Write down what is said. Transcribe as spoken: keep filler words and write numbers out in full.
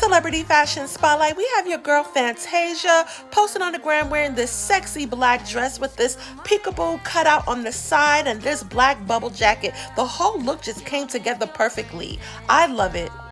Celebrity Fashion Spotlight. We have your girl Fantasia posting on the gram wearing this sexy black dress with this peekaboo cutout on the side and this black bubble jacket. The whole look just came together perfectly. I love it.